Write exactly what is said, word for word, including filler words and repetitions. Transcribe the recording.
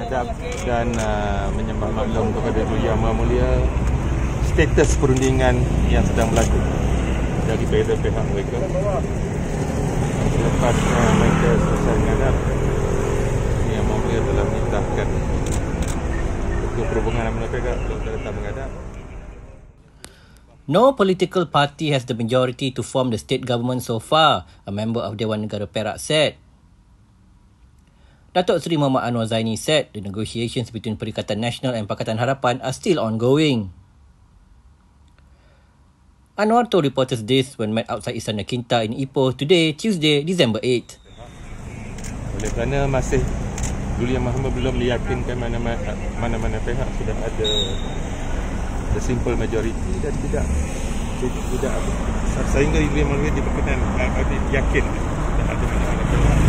menghadap dan uh, menyembah maklum kepada Duli Yang Maha Mulia status perundingan yang sedang berlaku dari pihak-pihak mereka. Selepas uh, mereka selesai menghadap, Yang Maha Mulia telah menitahkan Ketua Perhubungan Amanah Perak untuk datang menghadap. No political party has the majority to form the state government so far, a member of Dewan Negara Perak said. Datuk Seri Mohd Annuar Zaini said the negotiations between Perikatan Nasional and Pakatan Harapan are still ongoing. Annuar told reporters this when met outside Istana Kinta in Ipoh today, Tuesday, December eighth. Oleh kerana masih Duli Yang Maha Mulia belum meyakinkan mana-mana mana-mana pihak sudah ada the simple majority dan tidak tidak, tidak sehingga Duli Yang Maha Mulia diperkenan yakin tidak ada mana-mana pihak